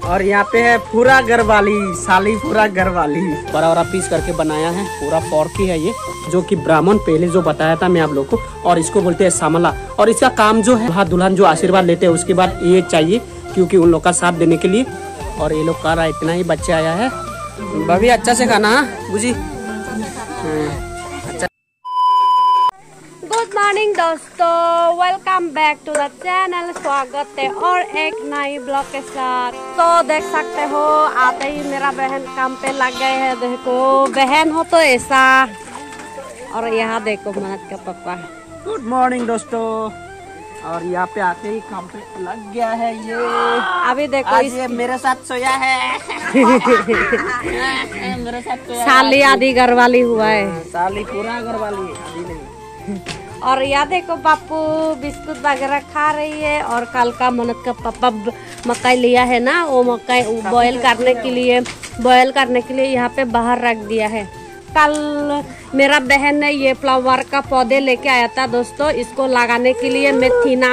और यहाँ पे है पूरा घर वाली साली, पूरा घर वाली बड़ा बड़ा पीस करके बनाया है। पूरा फॉर्की है ये, जो कि ब्राह्मण पहले जो बताया था मैं आप लोग को। और इसको बोलते हैं सामला। और इसका काम जो है दुल्हन जो आशीर्वाद लेते हैं उसके बाद ये चाहिए, क्योंकि उन लोग का साथ देने के लिए। और ये लोग कर रहा है, इतना ही बच्चे आया है। भाभी अच्छा से खाना बुझी। गुड मॉर्निंग दोस्तों, welcome back to the channel. स्वागत है और एक नई ब्लॉग के साथ। तो देख सकते हो आते ही मेरा बहन काम पे लग गए है। देखो बहन हो तो ऐसा। और यहाँ देखो मनत का पापा। गुड मॉर्निंग दोस्तों। और यहाँ पे आते ही काम पे लग गया है ये। अभी देखो आज ये मेरे साथ सोया है। मेरे साथ सोया साली आधी घर वाली हुआ है। साली पूरा घर वाली है, अभी नहीं। और यहाँ देखो बापू बिस्कुट वगैरह खा रही है। और कल का मनत का पापा मकई लिया है ना, वो मकई बॉयल करने के लिए यहाँ पे बाहर रख दिया है। कल मेरा बहन ने ये फ्लावर का पौधे लेके आया था दोस्तों, इसको लगाने के लिए मैं तीना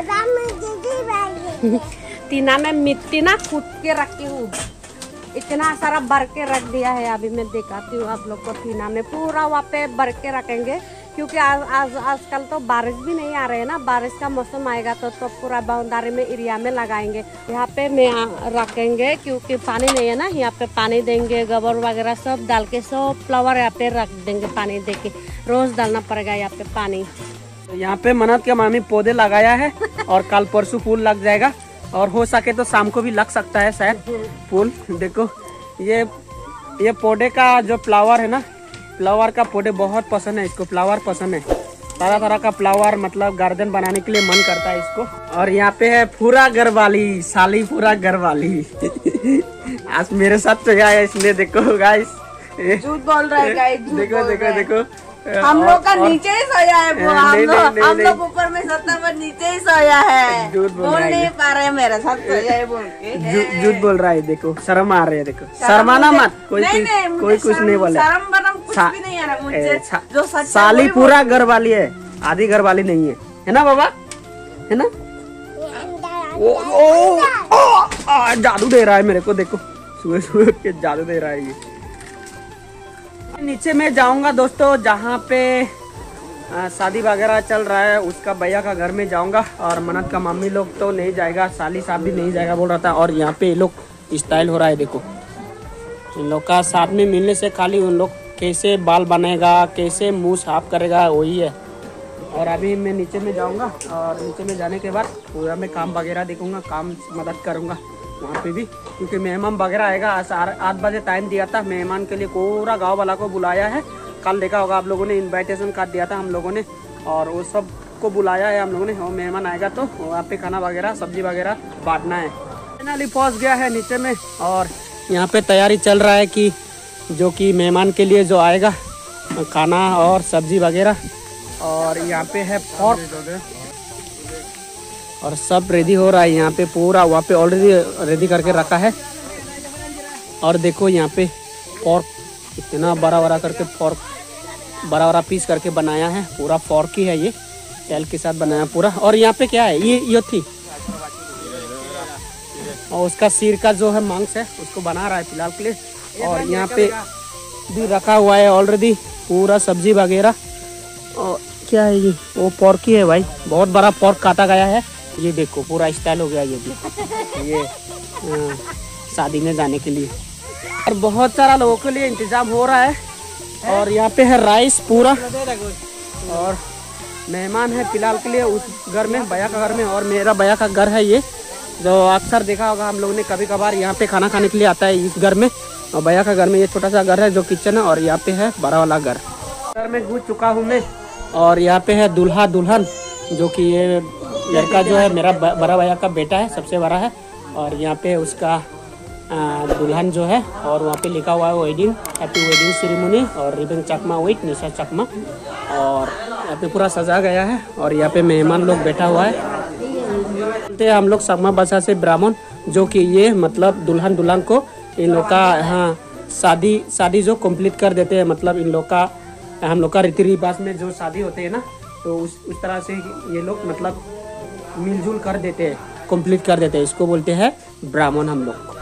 में मिट्टी ना कूट के रखी हूँ। इतना सारा भर के रख दिया है। अभी मैं दिखाती हूँ आप लोग को। तीना में पूरा वहाँ पे भर के रखेंगे, क्योंकि आजकल तो बारिश भी नहीं आ रहे है ना। बारिश का मौसम आएगा तो पूरा बाउंड्री में एरिया में लगाएंगे। यहाँ पे मैं रखेंगे, क्योंकि पानी नहीं है ना। यहाँ पे पानी देंगे, गोबर वगैरह सब डाल के सब फ्लावर यहाँ पे रख देंगे। पानी दे के रोज डालना पड़ेगा यहाँ पे पानी। यहाँ पे मनत के मामी पौधे लगाया है और कल परसों फूल लग जाएगा। और हो सके तो शाम को भी लग सकता है शायद फूल। देखो ये पौधे का जो फ्लावर है ना, फ्लावर का पौधे बहुत पसंद है इसको। फ्लावर पसंद है, तरह तरह का फ्लावर, मतलब गार्डन बनाने के लिए मन करता है इसको। और यहाँ पे है पूरा घर वाली साली, पूरा घर वाली। आज मेरे साथ तो यार इसने देखो गाइस, झूठ बोल रहा है गाइस। देखो देखो देखो, हम लोग का नीचे ही सोया है। हम लोग ऊपर में सोता पर नीचे ही सोया है। बोल नहीं पा रहे मेरे साथ सोया है बोल के। झूठ बोल रहा है। देखो शर्म आ रही है। देखो शर्माना मत, कोई कुछ नहीं बोला। शर्म बरम कुछ भी नहीं आ रहा मुझे। जो सच साली पूरा घर वाली है, आधी घर वाली नहीं है ना बाबा, है ना। ओ जादू दे रहा है मेरे को। देखो सुबह सुबह के जादू दे रहा है ये। नीचे में जाऊंगा दोस्तों, जहाँ पे शादी वगैरह चल रहा है उसका भैया का घर में जाऊंगा। और मनत का मम्मी लोग तो नहीं जाएगा, साली साहब भी नहीं जाएगा बोल रहा था। और यहाँ पे ये लोग स्टाइल हो रहा है। देखो इन लोग का साथ में मिलने से खाली उन लोग कैसे बाल बनेगा, कैसे मुंह साफ करेगा, वही है। और अभी मैं नीचे में जाऊंगा और नीचे में जाने के बाद पूरा मैं काम वगैरह देखूंगा, काम मदद करूंगा वहाँ पे भी, क्योंकि मेहमान वगैरह आएगा। 8 बजे टाइम दिया था मेहमान के लिए, पूरा गांव वाला को बुलाया है। कल देखा होगा आप लोगों ने, इनविटेशन कार्ड दिया था हम लोगों ने और वो सब को बुलाया है हम लोगों ने। और मेहमान आएगा तो वहाँ पे खाना वगैरह सब्जी वगैरह बांटना है। फाइनली पहुँच गया है नीचे में और यहाँ पे तैयारी चल रहा है कि जो कि मेहमान के लिए जो आएगा खाना और सब्जी वगैरह। और यहाँ पे है पोर्क और सब रेडी हो रहा है यहाँ पे पूरा। वहाँ पे ऑलरेडी रेडी करके रखा है। और देखो यहाँ पे पोर्क इतना बड़ा बड़ा करके, पोर्क बड़ा बड़ा पीस करके बनाया है। पूरा पोर्क ही है ये, तेल के साथ बनाया पूरा। और यहाँ पे क्या है, ये थी और उसका सिर का जो है मांस है उसको बना रहा है फिलहाल के लिए। और यहाँ पे भी रखा हुआ है ऑलरेडी पूरा सब्जी वगैरह। और क्या है ये, वो पोर्क ही है भाई, बहुत बड़ा पोर्क काटा गया है। ये देखो पूरा स्टाइल हो गया ये भी, ये शादी में जाने के लिए। और बहुत सारा लोगों के लिए इंतजाम हो रहा है। और यहाँ पे है राइस पूरा। और मेहमान है फिलहाल के लिए उस घर में, भैया का घर में। और मेरा भैया का घर है ये, जो अक्सर देखा होगा हम लोगों ने, कभी कभार यहाँ पे खाना खाने के लिए आता है इस घर में। और भैया का घर में ये छोटा सा घर है जो किचन है। और यहाँ पे है बड़ा वाला घर में घुस चुका हूँ मैं। और यहाँ पे है दूल्हा दुल्हन, जो कि ये लड़का जो है मेरा बड़ा भैया का बेटा है, सबसे बड़ा है। और यहाँ पे उसका दुल्हन जो है, और वहाँ पे लिखा हुआ है वेडिंग, हैप्पी वेडिंग सेरेमनी। और रिबन चकमा विथ निशा चकमा। और यहाँ पे पूरा सजा गया है। और यहाँ पे मेहमान लोग बैठा हुआ है। हम लोग सगमा भाषा से ब्राह्मण, जो कि ये मतलब दुल्हन दुल्हन को इन लोग का हाँ शादी जो कंप्लीट कर देते हैं। मतलब इन लोग का, हम लोग का रीति रिवाज में जो शादी होते हैं ना, तो उस तरह से ये लोग मतलब मिलजुल कर देते हैं, कंप्लीट कर देते हैं। इसको बोलते हैं ब्राह्मण हम लोग।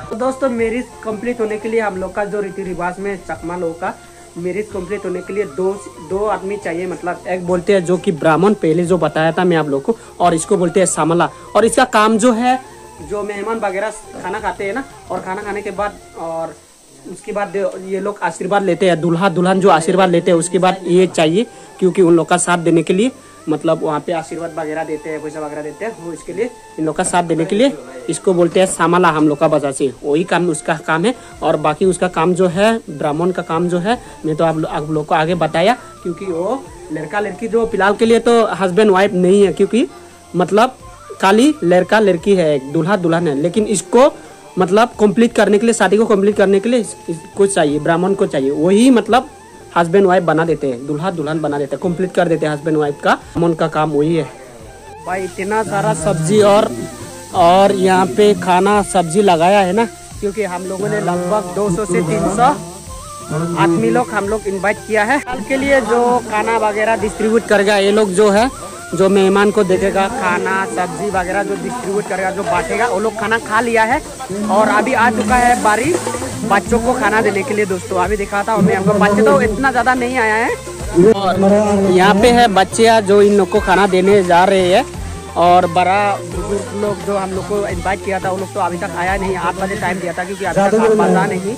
तो दोस्तों मैरिज कंप्लीट होने के लिए हम लोग का जो रीति रिवाज में चकमा लोगों का मैरिज कंप्लीट होने के लिए दो आदमी चाहिए। मतलब एक बोलते हैं जो कि ब्राह्मण, पहले जो बताया था मैं आप लोग को, और इसको बोलते हैं सामला। और इसका काम जो है, जो मेहमान वगैरह खाना खाते हैं ना, और खाना खाने के बाद और उसके बाद ये लोग आशीर्वाद लेते हैं, दूल्हा दुल्हन जो आशीर्वाद लेते हैं उसके बाद ये चाहिए, क्योंकि उन लोग का साथ देने के लिए, मतलब वहाँ पे आशीर्वाद वगैरह देते हैं, पैसा वगैरह देते हैं, वो इसके लिए इन लोग का साथ देने के लिए इसको बोलते हैं सामला हम लोग का भाषा से। वही काम उसका काम है। और बाकी उसका काम जो है, ब्राह्मण का काम जो है, मैं तो आप लोग को आगे बताया, क्योंकि वो लड़का लड़की जो फिलहाल के लिए तो हस्बैंड वाइफ नहीं है, क्योंकि मतलब खाली लड़का लड़की है, एक दूल्हा दुल्हन है। लेकिन इसको मतलब कंप्लीट करने के लिए, शादी को कंप्लीट करने के लिए इसको चाहिए, ब्राह्मण को चाहिए। वही मतलब हस्बैंड वाइफ बना देते हैं, दूल्हा दुल्हन बना देते हैं, कंप्लीट कर देते हैं हस्बैंड वाइफ का। ब्राह्मण का काम वही है। भाई इतना सारा सब्जी और यहाँ पे खाना सब्जी लगाया है ना, क्योंकि हम लोगों ने लगभग 200 से 300 आदमी लोग हम लोग इन्वाइट किया है। कल के लिए जो खाना वगैरह डिस्ट्रीब्यूट करेगा ये लोग जो है, जो मेहमान को देखेगा, खाना सब्जी वगैरह जो डिस्ट्रीब्यूट करेगा, जो बांटेगा, वो लोग खाना खा लिया है। और अभी आ चुका है बारी बच्चों को खाना देने के लिए। दोस्तों अभी दिखाता हूँ मैं आपको, बच्चे तो इतना ज़्यादा नहीं आया है। और यहाँ पे है बच्चे जो इन लोग को खाना देने जा रहे हैं। और बड़ा बुजुर्ग लोग जो हम लोग को इन्वाइट किया था, वो लोग तो अभी तक आया नहीं। 8 बजे टाइम दिया था, क्योंकि अभी तक बजा नहीं,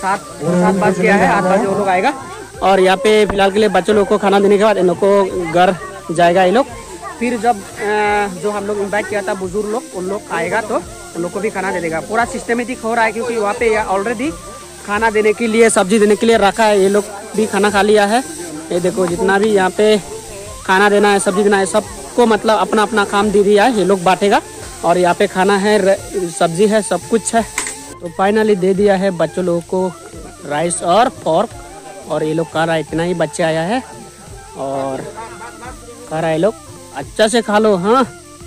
7 बज गया है, 8 बजे वो लोग आएगा। और यहाँ पे फिलहाल के लिए बच्चों लोग को खाना देने के बाद इन लोग को घर जाएगा ये लोग। फिर जब जो हम लोग इन्वाइट किया था बुजुर्ग लोग, उन लोग आएगा तो उन लोग को भी खाना दे देगा। पूरा सिस्टमेटिक हो रहा है, क्योंकि वहाँ पे ऑलरेडी खाना देने के लिए, सब्जी देने के लिए रखा है। ये लोग भी खाना खा लिया है। ये देखो जितना भी यहाँ पे खाना देना है, सब्जी देना है, सबको मतलब अपना अपना काम दे दिया है। ये लोग बांटेगा। और यहाँ पे खाना है, सब्जी है, सब कुछ है। तो फाइनली दे दिया है बच्चों लोगों को राइस और फॉर्क। और ये लोग खा रहा है, इतना ही बच्चे आया है और खा रहा है। लोग अच्छा से खा लो। हाँ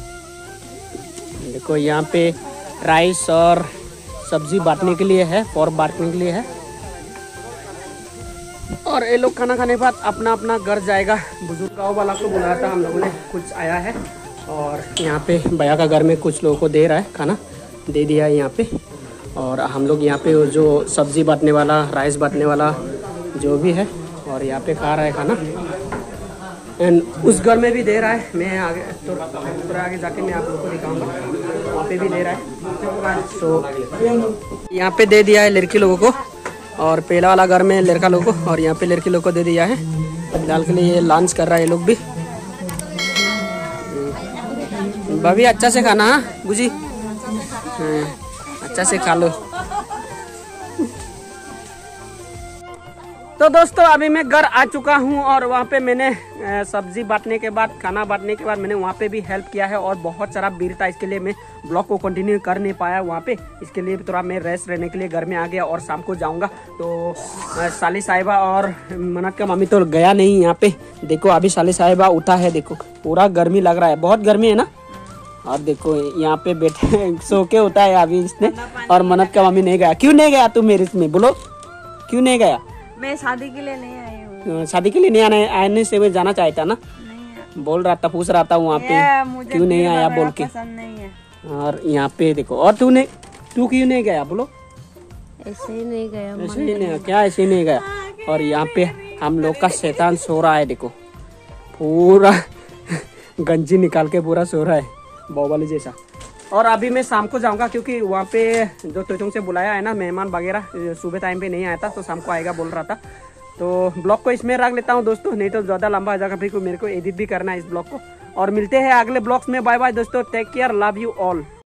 देखो यहाँ पे राइस और सब्जी बांटने के लिए है, फॉर्क बांटने के लिए है। और ये लोग खाना खाने के बाद अपना अपना घर जाएगा। बुजुर्ग गाँव वाला को बुलाया था हम लोगों ने, कुछ आया है। और यहाँ पे भैया का घर में कुछ लोगों को दे रहा है, खाना दे दिया है यहाँ पे। और हम लोग यहाँ पे जो सब्जी बांटने वाला, राइस बांटने वाला जो भी है, और यहाँ पे खा रहा है खाना। एंड उस घर में भी दे रहा है। मैं आगे थोड़ा आगे जाके मैं आप लोगों को दिखाऊंगा, वहाँ पे भी दे रहा है। तो यहाँ पे दे दिया है लड़की लोगों को, और पहला वाला घर में लड़का लोगों को, और यहाँ पे लड़की लोगों को दे दिया है। फिलहाल के लिए ये लंच कर रहा है ये लोग भी। भाभी अच्छा से खाना, हाँ बुझी, अच्छा से खा लो। तो दोस्तों अभी मैं घर आ चुका हूँ, और वहाँ पे मैंने सब्जी बांटने के बाद, खाना बांटने के बाद मैंने वहाँ पे भी हेल्प किया है। और बहुत सारा भीड़ था, इसके लिए मैं ब्लॉग को कंटिन्यू कर नहीं पाया वहाँ पे। इसके लिए थोड़ा मैं रेस्ट रहने के लिए घर में आ गया, और शाम को जाऊँगा। तो साली साहिबा और मनत का मम्मी तो गया नहीं यहाँ पे। देखो अभी साली साहिबा उठा है, देखो पूरा गर्मी लग रहा है, बहुत गर्मी है ना। और देखो यहाँ पे बैठे सो के उठा है अभी इसने। और मनत का मम्मी नहीं गया। क्यों नहीं गया तू मेरे इसमें, बोलो क्यों नहीं गया? मैं शादी के लिए नहीं आई हूँ। शादी के लिए नहीं आने से वो जाना चाहता ना, बोल रहा था, पूछ रहा था वहाँ पे क्यों नहीं आया बोल के। नहीं है। और यहाँ पे देखो, और तू क्यों नहीं गया बोलो? ऐसे ही नहीं गया। ऐसे ही नहीं, क्या ऐसे ही नहीं गया? और यहाँ पे हम लोग का शैतान सो रहा है, देखो पूरा गंजी निकाल के पूरा सो रहा है, बाहुबली जैसा। और अभी मैं शाम को जाऊंगा, क्योंकि वहाँ पे जो तोचुंग से बुलाया है ना मेहमान वगैरह, सुबह टाइम पे नहीं आया था, तो शाम को आएगा बोल रहा था। तो ब्लॉग को इसमें रख लेता हूँ दोस्तों, नहीं तो ज़्यादा लंबा हो जाएगा, फिर मेरे को एडिट भी करना है इस ब्लॉग को। और मिलते हैं अगले ब्लॉग्स में। बाय बाय दोस्तों, take care, love you all.